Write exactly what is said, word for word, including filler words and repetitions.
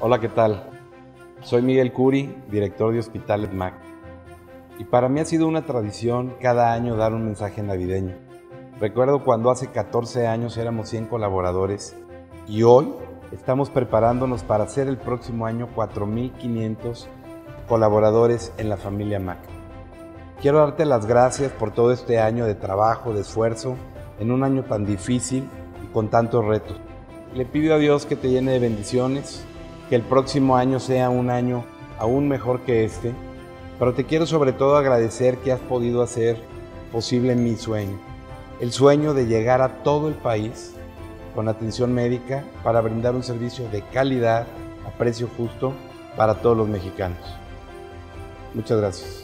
Hola, ¿qué tal? Soy Miguel Curi, director de Hospitales M A C. Y para mí ha sido una tradición cada año dar un mensaje navideño. Recuerdo cuando hace catorce años éramos cien colaboradores y hoy estamos preparándonos para hacer el próximo año cuatro mil quinientos colaboradores en la familia M A C. Quiero darte las gracias por todo este año de trabajo, de esfuerzo, en un año tan difícil y con tantos retos. Le pido a Dios que te llene de bendiciones, que el próximo año sea un año aún mejor que este, pero te quiero sobre todo agradecer que has podido hacer posible mi sueño, el sueño de llegar a todo el país con atención médica para brindar un servicio de calidad a precio justo para todos los mexicanos. Muchas gracias.